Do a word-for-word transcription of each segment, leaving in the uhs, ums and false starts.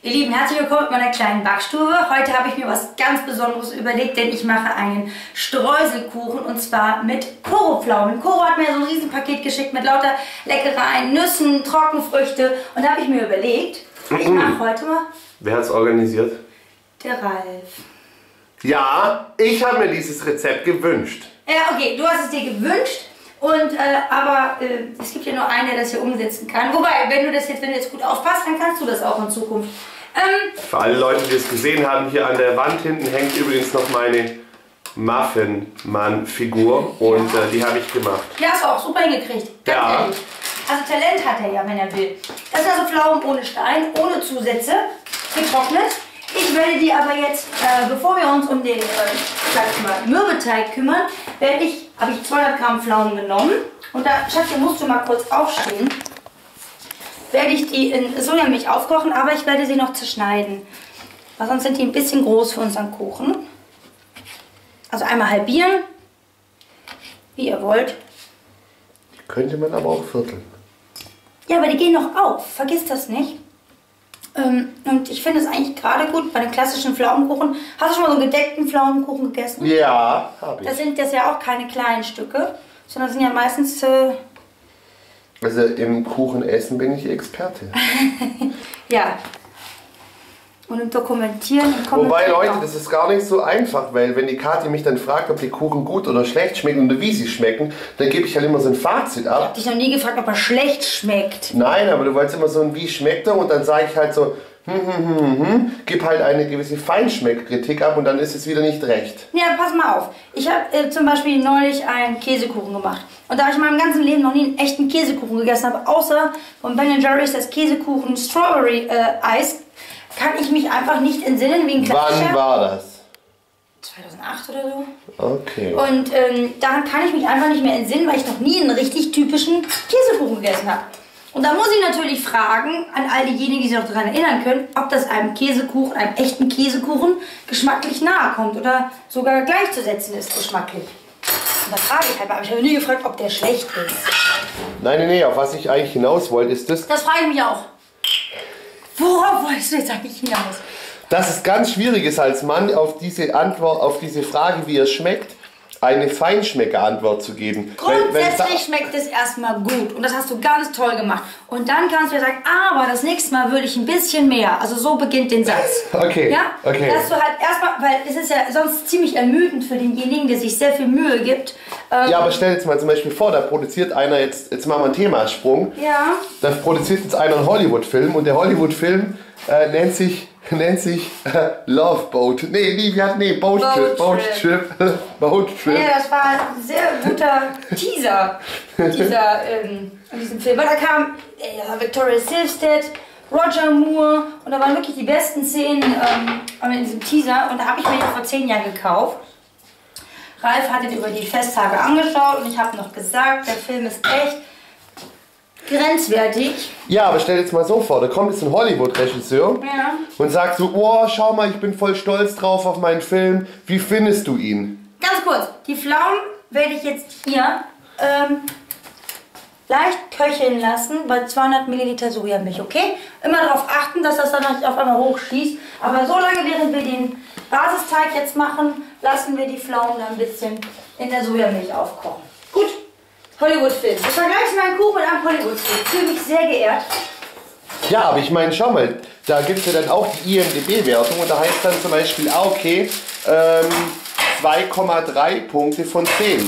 Ihr Lieben, herzlich willkommen mit meiner kleinen Backstube. Heute habe ich mir was ganz Besonderes überlegt, denn ich mache einen Streuselkuchen und zwar mit Koro-Pflaumen. Koro hat mir so ein Riesenpaket geschickt mit lauter Leckereien, Nüssen, Trockenfrüchte und da habe ich mir überlegt, ich mache heute mal... Wer hat es organisiert? Der Ralf. Ja, ich habe mir dieses Rezept gewünscht. Ja, okay, du hast es dir gewünscht. Und, äh, aber äh, es gibt ja nur einen, der das hier umsetzen kann. Wobei, wenn du das jetzt, wenn du jetzt gut aufpasst, dann kannst du das auch in Zukunft. Ähm, Für alle Leute, die es gesehen haben, hier an der Wand hinten hängt übrigens noch meine Muffin-Mann-Figur und äh, die habe ich gemacht. Ja, hast du auch super hingekriegt. Ganz Ja. ehrlich. Also Talent hat er ja, wenn er will. Das sind also Pflaumen ohne Stein, ohne Zusätze, getrocknet. Ich werde die aber jetzt, äh, bevor wir uns um den äh, sag ich mal, Mürbeteig kümmern, werde ich, habe ich zweihundert Gramm Pflaumen genommen. Und da, Schatz, musst du mal kurz aufstehen. Werde ich die in Sojamilch aufkochen, aber ich werde sie noch zerschneiden. Weil sonst sind die ein bisschen groß für unseren Kuchen. Also einmal halbieren, wie ihr wollt. Könnte man aber auch vierteln. Ja, aber die gehen noch auf, vergiss das nicht. Ähm, und ich finde es eigentlich gerade gut bei den klassischen Pflaumenkuchen. Hast du schon mal so einen gedeckten Pflaumenkuchen gegessen? Ja, habe ich. Das sind das ja auch keine kleinen Stücke, sondern sind ja meistens... Äh Also im Kuchenessen bin ich Experte. ja. Und im Dokumentieren... Im Wobei, Kommentieren Leute, auch. das ist gar nicht so einfach, weil wenn die Kathi mich dann fragt, ob die Kuchen gut oder schlecht schmecken oder wie sie schmecken, dann gebe ich halt immer so ein Fazit Ich ab. habe dich noch nie gefragt, ob er schlecht schmeckt. Nein, aber du wolltest immer so ein wie schmeckt er und dann sage ich halt so, hm, hm, hm, hm, hm, gib halt eine gewisse Feinschmeckkritik ab und dann ist es wieder nicht recht. Ja, pass mal auf. Ich habe äh, zum Beispiel neulich einen Käsekuchen gemacht. Und da ich in meinem ganzen Leben noch nie einen echten Käsekuchen gegessen habe, außer von Ben and Jerry's das Käsekuchen Strawberry äh, Eis, kann ich mich einfach nicht entsinnen, wie ein klassischer... Wann war das? zweitausendacht oder so. Okay. Und ähm, daran kann ich mich einfach nicht mehr entsinnen, weil ich noch nie einen richtig typischen Käsekuchen gegessen habe. Und da muss ich natürlich fragen an all diejenigen, die sich noch daran erinnern können, ob das einem Käsekuchen, einem echten Käsekuchen, geschmacklich nahe kommt oder sogar gleichzusetzen ist geschmacklich. Und da frage ich halt mal, aber ich habe nie gefragt, ob der schlecht ist. Nein, nein, nein, auf was ich eigentlich hinaus wollte, ist das, Das frage ich mich auch. Worauf wolltest du jetzt eigentlich hinaus? dass es ganz schwierig ist als Mann auf diese Antwort, auf diese Frage, wie es schmeckt, eine Feinschmecker-Antwort zu geben. Weil- wenn- Grundsätzlich schmeckt es erstmal gut und das hast du ganz toll gemacht. Und dann kannst du ja sagen, aber das nächste Mal würde ich ein bisschen mehr. Also so beginnt den Satz. Okay, Ja? okay. Dass du halt erstmal, weil es ist ja sonst ziemlich ermüdend für denjenigen, der sich sehr viel Mühe gibt. Ähm, Ja, aber stell jetzt mal zum Beispiel vor, da produziert einer jetzt, jetzt machen wir einen Themasprung, ja. da produziert jetzt einer einen Hollywood-Film und der Hollywood-Film äh, nennt sich, nennt sich äh, Love Boat. Nee, nee, wie hat, nee, Boat Trip, Boat Trip, Boat Trip. Ja, das war ein sehr guter Teaser, dieser, ähm, in diesem Film. Weil da kam äh, Victoria Silvstedt, Roger Moore und da waren wirklich die besten Szenen ähm, in diesem Teaser und da habe ich mir den vor zehn Jahren gekauft. Ralf hat ihn über die Festtage angeschaut und ich habe noch gesagt, der Film ist echt grenzwertig. Ja, aber stell dir jetzt mal so vor, da kommt jetzt ein Hollywood-Regisseur Ja. und sagt so, oh, schau mal, ich bin voll stolz drauf auf meinen Film, wie findest du ihn? Ganz kurz, die Pflaumen werde ich jetzt hier ähm, leicht köcheln lassen bei zweihundert Milliliter Sojamilch, okay? Immer darauf achten, dass das dann nicht auf einmal hochschießt. Aber so lange, während wir den Basisteig jetzt machen, lassen wir die Pflaumen dann ein bisschen in der Sojamilch aufkochen. Gut, Hollywood-Film. Ich vergleiche meinen Kuchen mit einem Hollywood-Film. Ich fühle mich sehr geehrt. Ja, aber ich meine, schau mal, da gibt es ja dann auch die I M D B-Wertung und da heißt dann zum Beispiel, ah, okay, ähm, zwei Komma drei Punkte von zehn.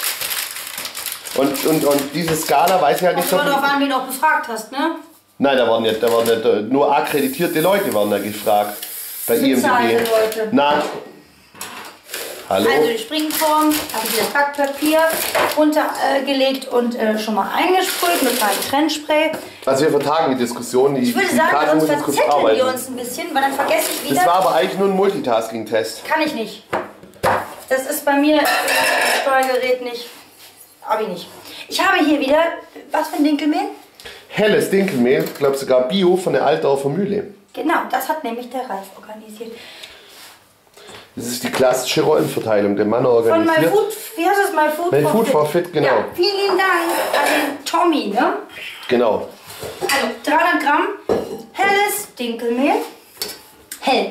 Und, und, und diese Skala weiß ich halt nicht so. Kommt darauf an, wen du auch befragt hast, ne? Nein, da waren nicht, da waren nicht, äh, nur akkreditierte Leute waren da gefragt. Bei I M D B. Bezahlte Leute. Na. Hallo? Also die Springform habe ich das Backpapier runtergelegt äh, und äh, schon mal eingesprüht mit meinem Trennspray. Also wir vertagen die Diskussion. Die, Ich würde die sagen, Kathi sonst muss jetzt kurz verzetteln wir arbeiten. uns ein bisschen, weil dann vergesse ich wieder. Das war aber eigentlich nur ein Multitasking-Test. Kann ich nicht. Das ist bei mir das Steuergerät nicht. Habe ich nicht. Ich habe hier wieder, was für ein Dinkelmehl? Helles Dinkelmehl, ich glaube sogar Bio von der Altdorfer Mühle. Genau, das hat nämlich der Ralf organisiert. Das ist die klassische Rollenverteilung, der Mann Von organisiert. My Food, wie heißt das? My Food, My for, Food Fit. for Fit, genau. Ja, vielen lieben Dank an den Tommy, ne? Genau. Also dreihundert Gramm helles Dinkelmehl.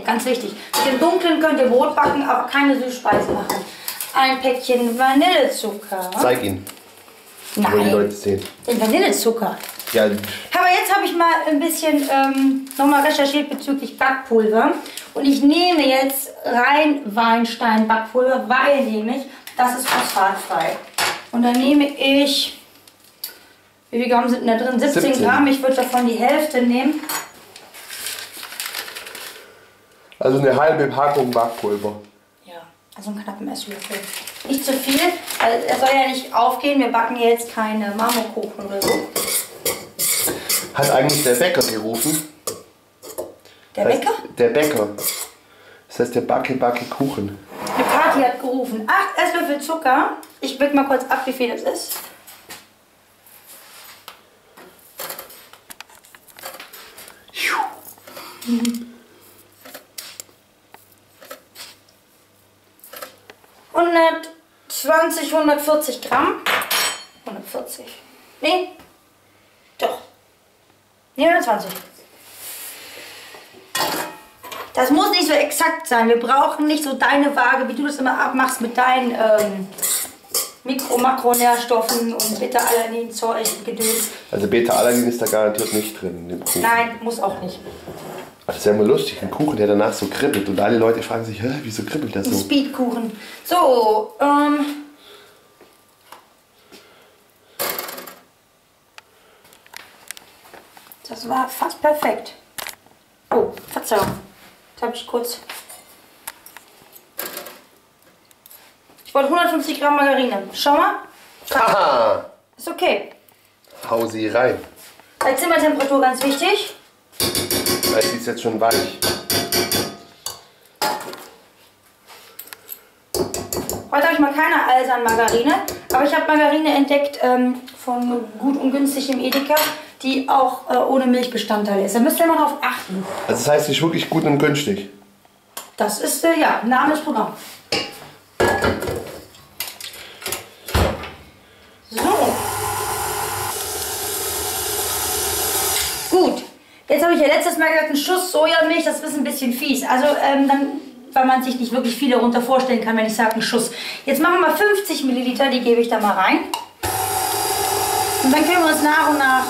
ganz wichtig. Mit dem Dunklen könnt ihr Brot backen, aber keine Süßspeise machen. Ein Päckchen Vanillezucker. Zeig ihn. Nein, Wollen die Leute sehen. den Vanillezucker. Ja, Aber jetzt habe ich mal ein bisschen ähm, nochmal recherchiert bezüglich Backpulver. Und ich nehme jetzt rein Weinstein Backpulver, weil nämlich das ist phosphatfrei. Und dann nehme ich, wie viel Gramm sind da drin? siebzehn, siebzehn Gramm. Ich würde davon die Hälfte nehmen. also eine halbe Packung Backpulver. Ja, also einen knappen Esslöffel. Nicht zu viel, weil er soll ja nicht aufgehen. Wir backen jetzt keine Marmorkuchen oder so. Hat eigentlich der Bäcker gerufen? Der Das heißt, Bäcker? Der Bäcker. Das heißt der Backe, Backe Kuchen. Die Kathi hat gerufen. acht Esslöffel Zucker. Ich wick mal kurz ab, wie viel das ist. hundertzwanzig, hundertvierzig Gramm. hundertvierzig. Nee. Doch. Nee, hundertzwanzig. Das muss nicht so exakt sein. Wir brauchen nicht so deine Waage, wie du das immer abmachst mit deinen ähm, Mikro-, Makronährstoffen und Beta-Alanin-Zeug und Gedöns. Also Beta-Alanin ist da garantiert nicht drin in dem Kuchen. Nein, muss auch nicht. Ach, das ist ja immer lustig, ein Kuchen, der danach so kribbelt und alle Leute fragen sich, hä, wieso kribbelt das Ein so? Speedkuchen. So, ähm... das war fast perfekt. Oh, Verzeihung. Jetzt habe ich kurz... Ich wollte hundertfünfzig Gramm Margarine. Schau mal. Haha! Ist okay. Hau sie rein. Bei Zimmertemperatur ganz wichtig. Weil sie ist jetzt schon weich. Heute habe ich mal keine Alsan-Margarine, aber ich habe Margarine entdeckt ähm, von Gut und Günstig im Edeka, die auch äh, ohne Milchbestandteile ist. Da müsst ihr mal drauf achten. Also das heißt, sie ist wirklich gut und günstig. Das ist, äh, ja, Name des Programms. So. Gut. Jetzt habe ich ja letztes Mal gesagt, ein Schuss Sojamilch, das ist ein bisschen fies. Also ähm, dann, weil man sich nicht wirklich viel darunter vorstellen kann, wenn ich sage, ein Schuss. Jetzt machen wir mal fünfzig Milliliter, die gebe ich da mal rein. Und dann können wir uns nach und nach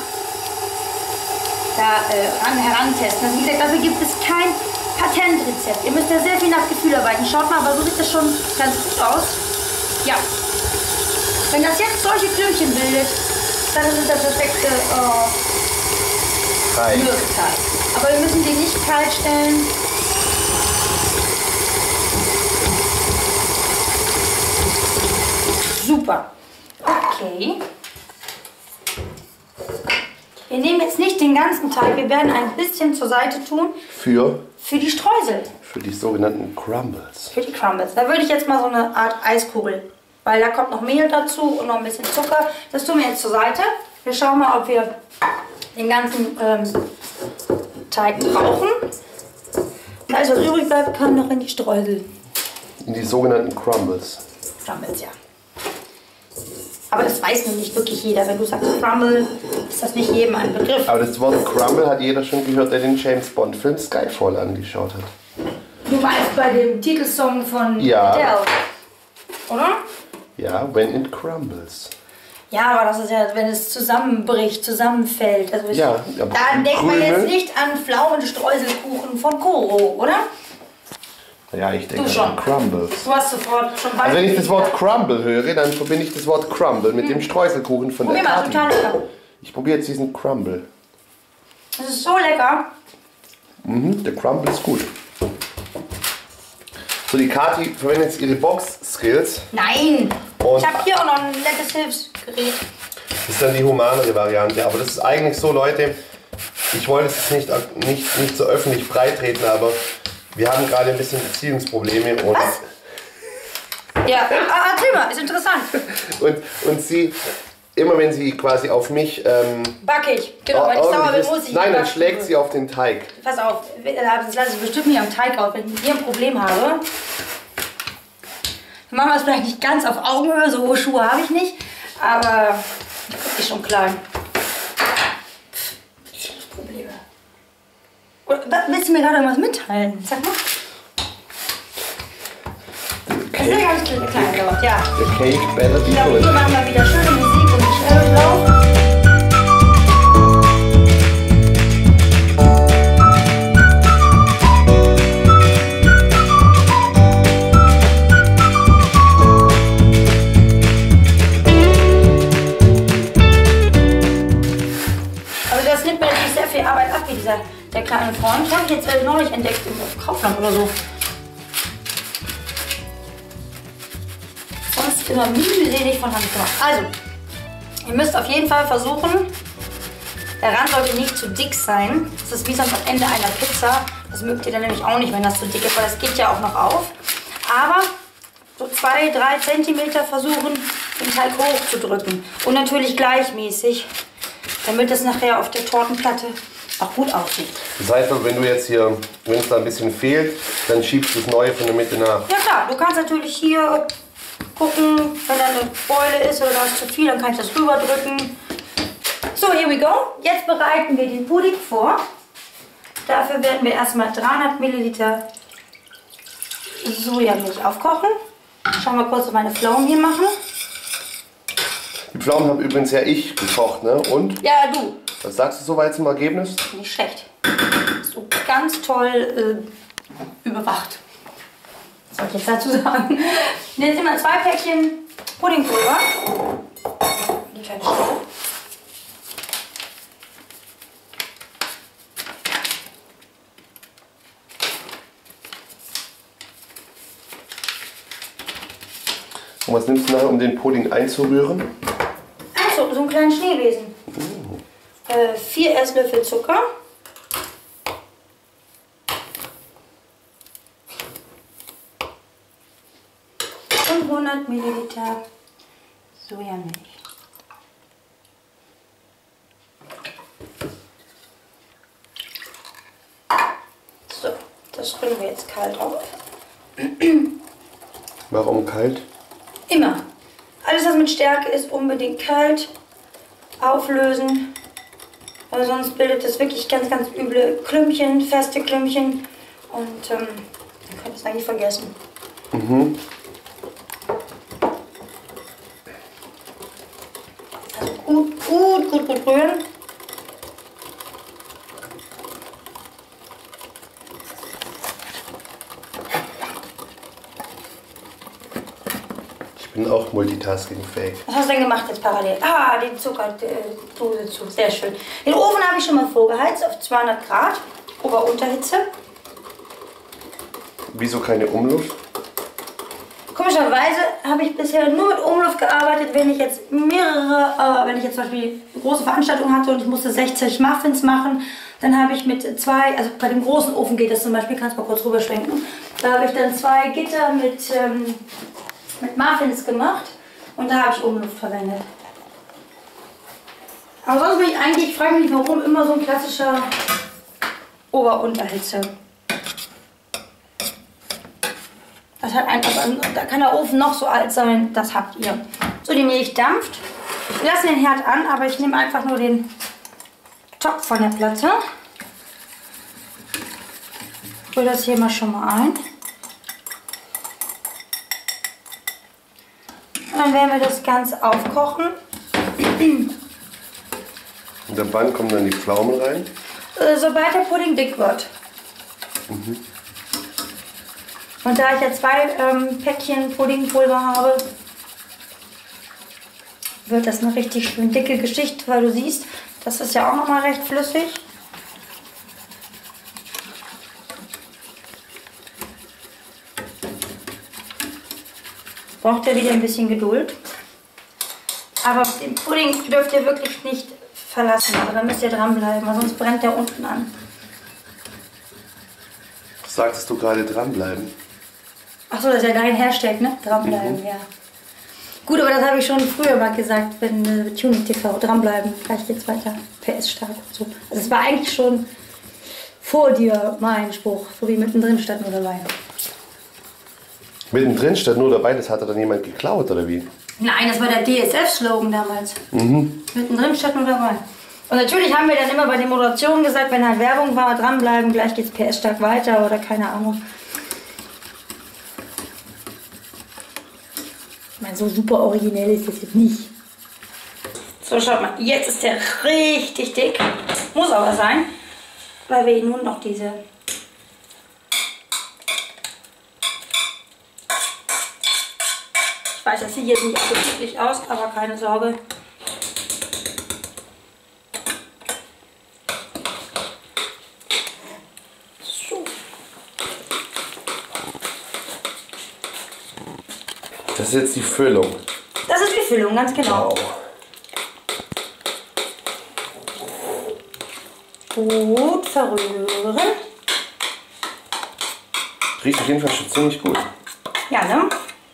da äh, ran, herantesten. Also wie gesagt, dafür gibt es kein Patentrezept. Ihr müsst ja sehr viel nach Gefühl arbeiten. Schaut mal, aber so sieht das schon ganz gut aus. Ja. Wenn das jetzt solche Klümpchen bildet, dann ist es der perfekte äh, Mürbeteig. Aber wir müssen die nicht kalt stellen. Super. Okay. Wir nehmen jetzt nicht den ganzen Teig, wir werden ein bisschen zur Seite tun. Für? Für die Streusel. Für die sogenannten Crumbles. Für die Crumbles. Da würde ich jetzt mal so eine Art Eiskugel, weil da kommt noch Mehl dazu und noch ein bisschen Zucker. Das tun wir jetzt zur Seite. Wir schauen mal, ob wir den ganzen ähm, Teig brauchen. Alles, was übrig bleibt, kann noch in die Streusel. In die sogenannten Crumbles. Crumbles, ja. Aber das weiß nicht wirklich jeder. Wenn du sagst Crumble, ist das nicht jedem ein Begriff. Aber das Wort Crumble hat jeder schon gehört, der den James Bond Film Skyfall angeschaut hat. Du meinst bei dem Titelsong von Ja. Adele, oder? Ja, When It Crumbles. Ja, aber das ist ja, wenn es zusammenbricht, zusammenfällt. Also ich, Ja, aber da denkt man Krümel- jetzt nicht an Pflaumenstreuselkuchen von Koro, oder? Ja, ich denke Du schon. an Crumbles. Du hast sofort schon Also wenn ich das Wort gesagt. Crumble höre, dann verbinde ich das Wort Crumble mit dem Streuselkuchen von Probier der mal, Kathi. total lecker. Ich probiere jetzt diesen Crumble. Das ist so lecker. Mhm, der Crumble ist gut. So, die Kathi verwendet jetzt ihre Box-Skills. Nein! Und- Ich habe hier auch noch ein nettes Hilfsgerät. Das ist dann die humanere Variante. Aber das ist eigentlich so, Leute, ich wollte es nicht, nicht, nicht so öffentlich breitreten, aber wir haben gerade ein bisschen Beziehungsprobleme. Und, Was? Ja, ah, erzähl mal, ist interessant. und, und sie, immer wenn sie quasi auf mich... Ähm, Backe ich. Genau, wenn ich sauer bin, ordentlich muss ist- ich Nein, dann backen. schlägt sie auf den Teig. Pass auf, das lasse ich bestimmt nicht am Teig auf. Wenn ich mit dir ein Problem habe, dann machen wir es vielleicht nicht ganz auf Augenhöhe. So hohe Schuhe habe ich nicht, aber ist schon klein. Pff, Probleme. Oder, willst du mir gerade irgendwas mitteilen? Sag mal. Das ist ja ganz klein dort, ja. The cake better be Ich glaube, good. hier machen wir wieder schöne Musik und Schnelllauf. Also das nimmt mir natürlich sehr viel Arbeit ab, wie dieser der kleine Freund. Habe ich jetzt äh, neulich entdeckt im Kaufland oder so. Sonst immer mühselig von Hand gemacht. Also, ihr müsst auf jeden Fall versuchen, der Rand sollte nicht zu dick sein. Das ist wie sonst am Ende einer Pizza. Das mögt ihr dann nämlich auch nicht, wenn das zu dick ist, weil das geht ja auch noch auf. Aber so zwei, drei Zentimeter versuchen, den Teig hoch zu drücken. Und natürlich gleichmäßig, damit es nachher auf der Tortenplatte auch gut aussieht. Das heißt also, wenn du jetzt hier, wenn es da ein bisschen fehlt, dann schiebst du das Neue von der Mitte nach. Ja klar, du kannst natürlich hier gucken, wenn da eine Beule ist oder da ist zu viel, dann kann ich das rüberdrücken. So, here we go. Jetzt bereiten wir den Pudding vor. Dafür werden wir erstmal dreihundert Milliliter Sojamilch aufkochen. Schauen wir kurz, ob meine Pflaumen hier machen. Die Pflaumen habe übrigens ja ich gekocht, ne? Und? Ja, du. Was sagst du soweit zum Ergebnis? Nicht schlecht. So ganz toll äh, überwacht. Was soll ich jetzt dazu sagen? Jetzt nehmen wir zwei Päckchen Puddingpulver. Die kleine Stelle. Und was nimmst du nachher, um den Pudding einzurühren? Also, so einen kleinen Schneebesen. Oh. Äh, vier Esslöffel Zucker. Und hundert Milliliter Sojamilch. So, das rühren wir jetzt kalt auf. Warum kalt? Immer. Alles, was mit Stärke ist, unbedingt kalt auflösen. Weil sonst bildet es wirklich ganz, ganz üble Klümpchen, feste Klümpchen. Und ähm, ihr könnt es eigentlich vergessen. Mhm. Also gut, gut, gut, gut rühren. Ich bin auch multitaskingfähig. Was hast du denn gemacht jetzt parallel? Ah, die Zuckerdose zu. Sehr schön. Den Ofen habe ich schon mal vorgeheizt auf zweihundert Grad. Ober-Unterhitze. Wieso keine Umluft? Komischerweise habe ich bisher nur mit Umluft gearbeitet, wenn ich jetzt mehrere, äh, wenn ich jetzt zum Beispiel eine große Veranstaltung hatte und ich musste sechzig Muffins machen, dann habe ich mit zwei, also bei dem großen Ofen geht das zum Beispiel, kannst du mal kurz rüberschwenken, da habe ich dann zwei Gitter mit, ähm, mit Muffins gemacht und da habe ich Umluft verwendet. Aber sonst bin ich eigentlich, ich frage mich, warum immer so ein klassischer Ober-Unterhitze. Das hat einfach, da kann der Ofen noch so alt sein, das habt ihr. So, die Milch dampft. Wir lassen den Herd an, aber ich nehme einfach nur den Topf von der Platte. Ich rühre das hier mal schon mal ein. Und dann werden wir das Ganze aufkochen. Und ab wann kommen dann die Pflaumen rein? Sobald der Pudding dick wird. Mhm. Und da ich ja zwei ähm, Päckchen Puddingpulver habe, wird das eine richtig schön dicke Geschichte, weil du siehst, das ist ja auch noch mal recht flüssig. Braucht ja wieder ein bisschen Geduld. Aber den Pudding dürft ihr wirklich nicht verlassen, aber da müsst ihr dranbleiben, weil sonst brennt der unten an. Sagtest du gerade dranbleiben? Achso, dass er dahin herstellt, ne? Dranbleiben, mhm. Ja. Gut, aber das habe ich schon früher mal gesagt, wenn äh, Tuning T V dranbleiben, gleich geht's weiter. P S stark und so. Also es war eigentlich schon vor dir mein Spruch, so wie mittendrin statt nur dabei. Mittendrin statt nur dabei, das hatte dann jemand geklaut, oder wie? Nein, das war der D S F-Slogan damals. Mhm. Mittendrin statt nur dabei. Und natürlich haben wir dann immer bei den Moderationen gesagt, wenn halt Werbung war, dranbleiben, gleich geht's P S stark weiter oder keine Ahnung. Ich meine, so super originell ist das jetzt nicht. So, schaut mal, jetzt ist der richtig dick. Muss aber sein, weil wir nun noch diese... Ich weiß, das sieht jetzt nicht appetitlich aus, aber keine Sorge. So. Das ist jetzt die Füllung. Das ist die Füllung, ganz genau. Wow. Gut verrühren. Riecht auf jeden Fall schon ziemlich gut. Ja, ne?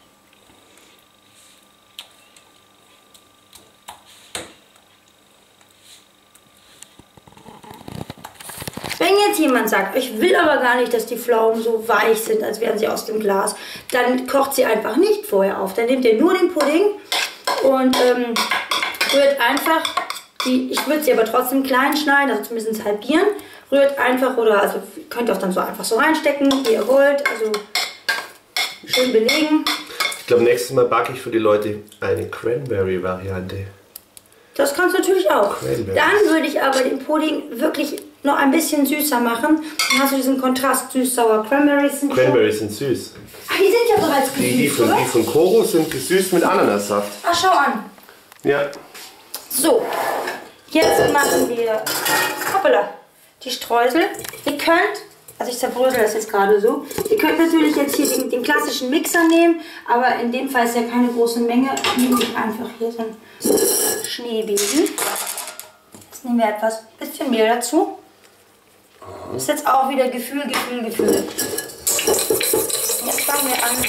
Wenn jetzt jemand sagt, ich will aber gar nicht, dass die Pflaumen so weich sind, als wären sie aus dem Glas, dann kocht sie einfach nicht vorher auf. Dann nehmt ihr nur den Pudding und ähm, rührt einfach die, ich würde sie aber trotzdem klein schneiden, also zumindest halbieren. Rührt einfach oder, also könnt ihr auch dann so einfach so reinstecken, wie ihr wollt, also schön belegen. Ich glaube, nächstes Mal backe ich für die Leute eine Cranberry-Variante. Das kannst du natürlich auch. Dann würde ich aber den Pudding wirklich noch ein bisschen süßer machen. Dann hast du diesen Kontrast süß-sauer. Cranberries sind Cranberries sind süß. Ach, die sind ja bereits gesüßt, die, die, von, die von Koro sind gesüßt mit Ananassaft. Ach, schau an. Ja. So, jetzt machen wir hoppala, die Streusel. Ihr könnt, also ich zerbrösel das jetzt gerade so, ihr könnt natürlich jetzt hier den, den klassischen Mixer nehmen, aber in dem Fall ist ja keine große Menge. Nehme ich einfach hier so einen Schneebesen. Jetzt nehmen wir etwas bisschen Mehl dazu. Das ist jetzt auch wieder Gefühl, Gefühl, Gefühl. Jetzt fangen wir an.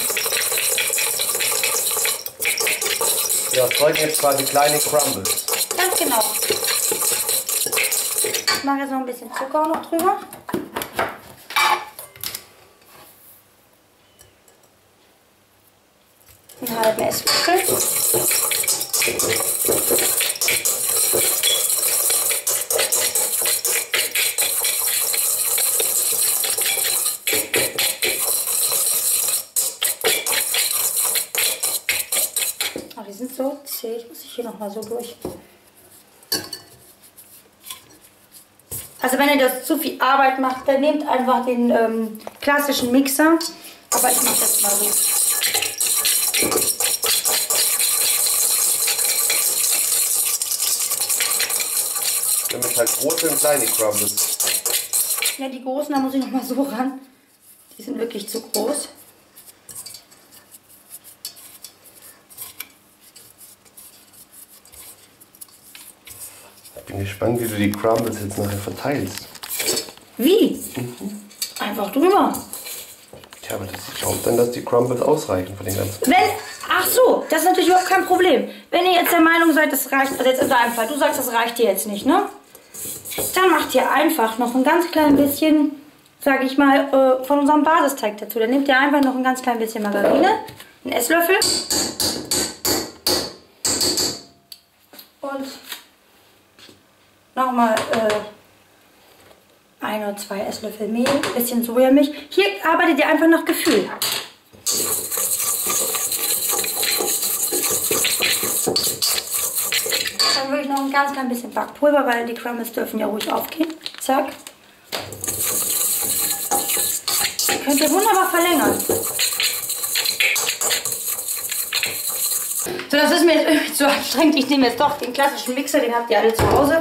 Ja, erzeugen jetzt quasi kleine Crumbles. Ganz genau. Ich mache jetzt noch ein bisschen Zucker auch noch drüber. Einen halben Esslöffel. Oh, die sind so zäh, ich muss ich hier noch mal so durch. Also wenn ihr das zu viel Arbeit macht, dann nehmt einfach den ähm, klassischen Mixer. Aber ich mache das mal so. Damit halt große und kleine Crumbles. Ja, die großen, da muss ich noch mal so ran. Die sind wirklich zu groß. Ich bin gespannt, wie du die Crumbles jetzt nachher verteilst. Wie? Mhm. Einfach drüber. Ja, aber das, ich glaube dann, dass die Crumbles ausreichen von den ganzen. Wenn, ach so, das ist natürlich überhaupt kein Problem. Wenn ihr jetzt der Meinung seid, das reicht, also jetzt in deinem Fall, du sagst, das reicht dir jetzt nicht, ne? Dann macht ihr einfach noch ein ganz klein bisschen, sag ich mal, von unserem Basisteig dazu. Dann nehmt ihr einfach noch ein ganz klein bisschen Margarine, einen Esslöffel und nochmal äh, ein oder zwei Esslöffel Mehl, ein bisschen Sojamilch. Hier arbeitet ihr einfach nach Gefühl. Dann würde ich noch ein ganz klein bisschen Backpulver, weil die Crumbles dürfen ja ruhig aufgehen. Zack. Die könnt ihr wunderbar verlängern. So, das ist mir jetzt irgendwie zu anstrengend. Ich nehme jetzt doch den klassischen Mixer, den habt ihr alle zu Hause.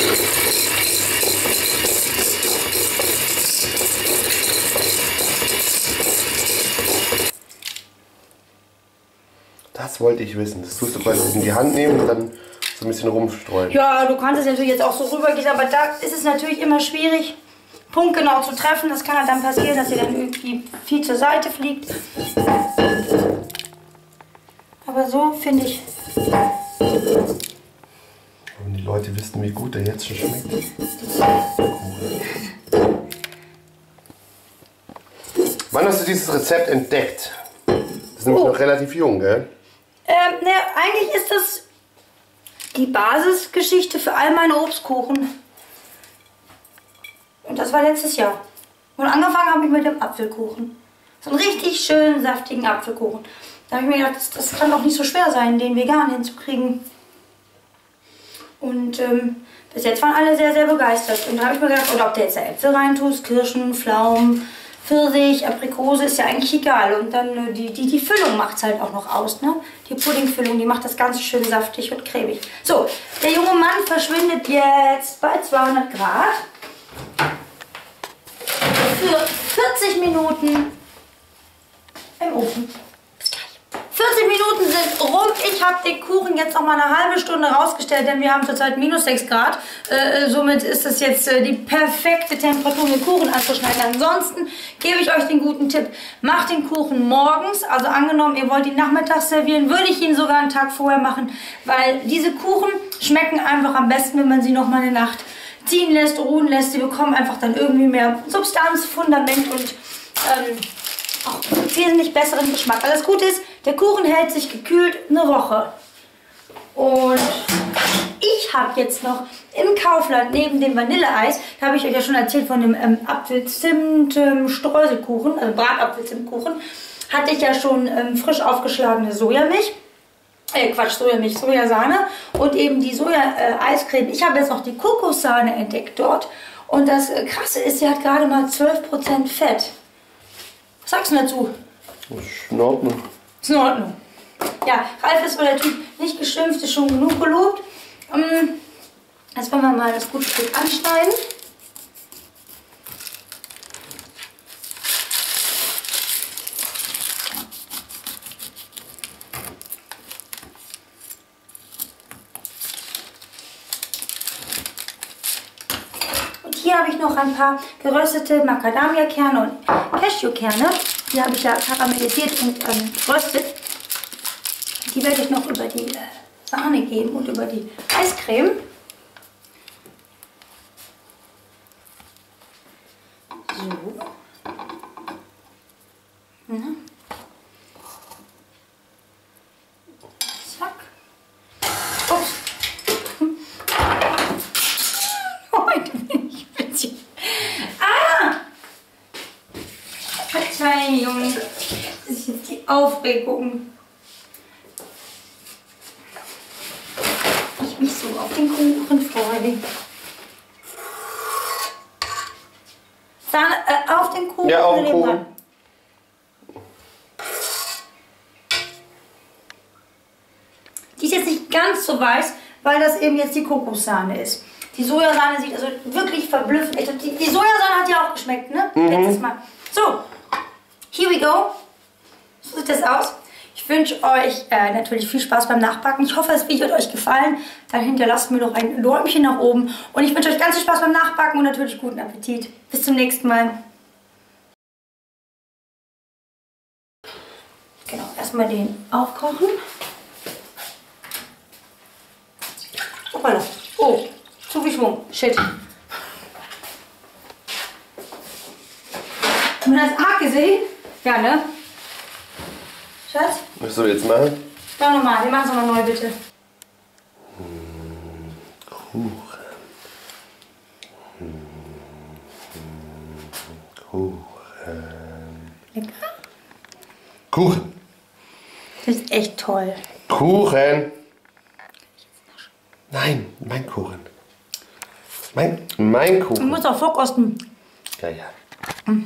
Das wollte ich wissen. Das tust du quasi in die Hand nehmen und dann so ein bisschen rumstreuen. Ja, du kannst es natürlich jetzt auch so rübergehen, aber da ist es natürlich immer schwierig, punktgenau zu treffen. Das kann halt dann passieren, dass ihr dann irgendwie viel zur Seite fliegt. Aber so finde ich. Und die Leute wissen, wie gut der jetzt schon schmeckt. Cool. Wann hast du dieses Rezept entdeckt? Das ist nämlich Oh. noch relativ jung, gell? Ähm, ne, eigentlich ist das die Basisgeschichte für all meine Obstkuchen. Und das war letztes Jahr. Und angefangen habe ich mit dem Apfelkuchen. So einen richtig schönen, saftigen Apfelkuchen. Da habe ich mir gedacht, das, das kann doch nicht so schwer sein, den vegan hinzukriegen. Und ähm, bis jetzt waren alle sehr, sehr begeistert. Und da habe ich mir gedacht, oder ob du jetzt da Äpfel reintust, Kirschen, Pflaumen, Pfirsich, Aprikose, ist ja eigentlich egal. Und dann äh, die, die, die Füllung macht es halt auch noch aus, ne? Die Puddingfüllung, die macht das ganz schön saftig und cremig. So, der junge Mann verschwindet jetzt bei zweihundert Grad für vierzig Minuten im Ofen. Bis gleich. vierzig Minuten sind rum. Ich habe den Kuchen jetzt noch mal eine halbe Stunde rausgestellt, denn wir haben zurzeit minus sechs Grad. Äh, somit ist es jetzt äh, die perfekte Temperatur, um den Kuchen anzuschneiden. Ansonsten gebe ich euch den guten Tipp. Macht den Kuchen morgens. Also angenommen, ihr wollt ihn nachmittags servieren, würde ich ihn sogar einen Tag vorher machen, weil diese Kuchen schmecken einfach am besten, wenn man sie noch mal eine Nacht ziehen lässt, ruhen lässt. Sie bekommen einfach dann irgendwie mehr Substanz, Fundament und ähm, auch wesentlich besseren Geschmack. Also das Gute ist, der Kuchen hält sich gekühlt eine Woche. Und ich habe jetzt noch im Kaufland neben dem Vanilleeis, da habe ich euch ja schon erzählt von dem ähm, Apfelzimt-Streuselkuchen, also Bratapfelzimtkuchen, hatte ich ja schon ähm, frisch aufgeschlagene Sojamilch. Äh, Quatsch, Sojamilch, Sojasahne und eben die Soja-Eiscreme. Ich habe jetzt noch die Kokossahne entdeckt dort. Und das äh, Krasse ist, sie hat gerade mal zwölf Prozent Fett. Was sagst du dazu? Das ist in Ordnung. Ist in Ordnung. Ja, Ralf ist wohl der Typ, nicht geschimpft, ist schon genug gelobt. Ähm, jetzt wollen wir mal das gute Stück anschneiden. Hier habe ich noch ein paar geröstete Macadamia-Kerne und Cashewkerne. Die habe ich ja karamellisiert und ähm, geröstet. Die werde ich noch über die äh, Sahne geben und über die Eiscreme. So. Mhm. Zack. Ups. Heute bin ich ein bisschen. Ah! Verzeihung. Das ist jetzt die Aufregung. Ich mich so auf den Kuchen freue. Sahne, äh, auf den Kuchen. Ja, auf den Kuchen. Die ist jetzt nicht ganz so weiß, weil das eben jetzt die Kokossahne ist. Die Sojasahne sieht also wirklich verblüffend. Die, die Sojasahne hat ja auch geschmeckt, ne? Mhm. Letztes Mal. So, here we go. So sieht das aus. Ich wünsche euch äh, natürlich viel Spaß beim Nachbacken. Ich hoffe, das Video hat euch gefallen. Dann hinterlasst mir doch ein Däumchen nach oben. Und ich wünsche euch ganz viel Spaß beim Nachbacken und natürlich guten Appetit. Bis zum nächsten Mal. Genau, erstmal den aufkochen. Hoppala. Oh, zu viel Schwung. Shit. Haben wir das arg gesehen? Ja, ne? Schatz? Was soll ich jetzt machen? Doch nochmal, wir machen es nochmal neu, bitte. Kuchen. Kuchen. Lecker? Kuchen. Das ist echt toll. Kuchen. Nein, mein Kuchen. Mein, mein Kuchen. Du musst auch vorkosten. Ja, ja.